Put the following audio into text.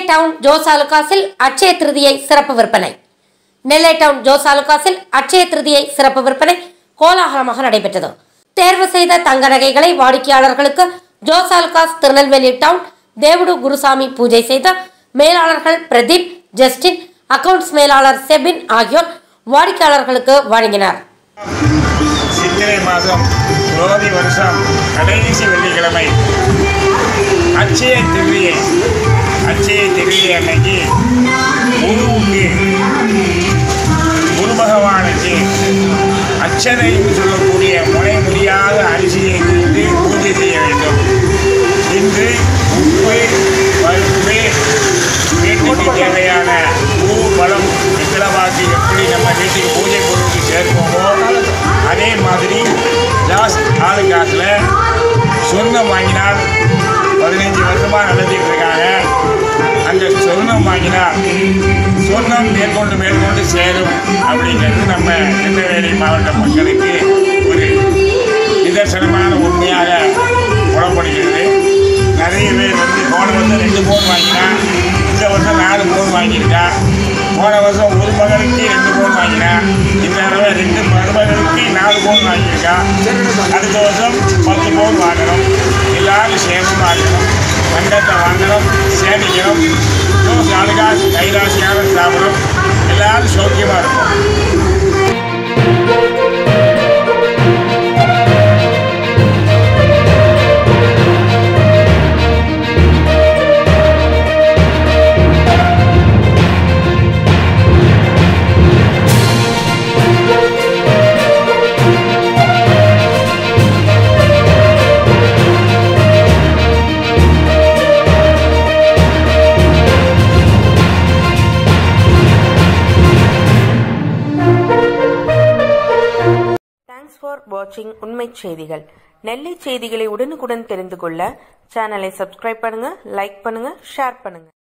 Down Jos ஆலுகாஸில் அட்சய திருதியை சிறப்பு விற்பனை. நெல்லை டவுன் ஜோஸ் ஆலுகாஸில் அட்சய திருதியை சிறப்பு விற்பனை கோலாகலமாக நடைபெற்றது. தேர்வு செய்த தங்க நகைகளை வாடிக்கையாளர்களுக்கு ஜோஸ் ஆலுகாஸ் திருநெல்வேலி டவுன் தேவுடு குருசாமி பூஜை செய்த மேலாளர்கள் பிரதீப், ஜஸ்டின், அக்கவுண்ட்ஸ் மேலாளர் செபின் ஆகியோர் வாடிக்கையாளர்களுக்கு வழங்கினார். சித்திரை மாதம் குரோதி வருஷம் கடைசி வெள்ளிக்கிழமை அட்சய திருதியை அன்னைக்கு குரு பகவானுக்கு அச்சதை சொல்லக்கூடிய முனை முடியாத அரிசியை கொண்டு பூஜை செய்ய வேண்டும். இன்று உப்பு, பருப்பு, வீட்டுக்கு தேவையான பூ, பழம், வெற்றிலவாசி எப்படி நம்ம வீட்டுக்கு பூஜை பொருளுக்கு சேர்ப்போமோ அதே மாதிரி ஜாஸ் ஆலுகாஸில் சொர்ணம் வாங்கினால் 15 வருஷமாக நடத்திட்டு இருக்காங்க. அந்த சொர்ணம் வாங்கினால் சொர்ணம் மேற்கொண்டு சேரும் அப்படிங்கிறது நம்ம திருநெல்வேலி மாவட்ட மக்களுக்கு ஒரு நிதர்சனமான உண்மையாக புலப்படுகிறது. நிறைய பேர் போன வருஷம் 2 பவுன் வாங்கினா, இந்த வருஷம் 4 பவுன் வாங்கியிருக்கா. போன வருஷம் ஒரு மகளுக்கு 2 பவுன் வாங்கினா, இந்த தடவை 2 மருமகளுக்கு 4 பவுன் வாங்கியிருக்கா. அடுத்த வருஷம் 10 பவுன் வாங்கணும். எல்லாரும் சேமமாக இருக்கணும், தங்கத்தை வாங்கணும், சேமிக்கணும். ஜோஸ் ஆலுகாஸ் கைராசியான ஸ்தாபனம், எல்லாரும் சௌக்கியமாக இருக்கும். Thanks for watching உண்மை செய்திகள். நெல்லை செய்திகளை உடனுக்குடன் தெரிந்து கொள்ள சேனலை சப்ஸ்கிரைப் பண்ணுங்க, லைக் பண்ணுங்க, ஷேர் பண்ணுங்க.